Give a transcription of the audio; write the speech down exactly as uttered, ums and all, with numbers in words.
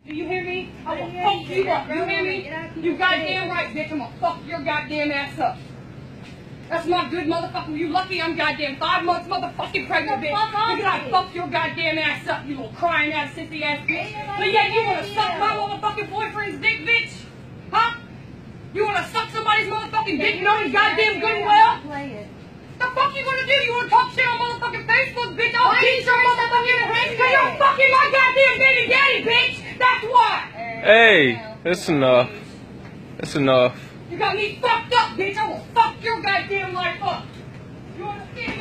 Do you hear me? I will fuck you up. You hear me? You goddamn right, bitch. I'm gonna fuck your goddamn ass up. That's my good motherfucker. You lucky I'm goddamn five months motherfucking pregnant, bitch. Because I fuck your goddamn ass up, you little crying ass, sissy ass bitch. But yet you wanna suck my motherfucking boyfriend's dick, bitch? Huh? You wanna suck somebody's motherfucking dick knowing goddamn good and well? The fuck you gonna do? You wanna talk shit on motherfucking Facebook, bitch? I'll beat your motherfucking head because you're fucking my goddamn baby daddy, bitch! That's why! Hey, that's enough. That's enough. You got me fucked up, bitch! I will fuck your goddamn life up! You understand?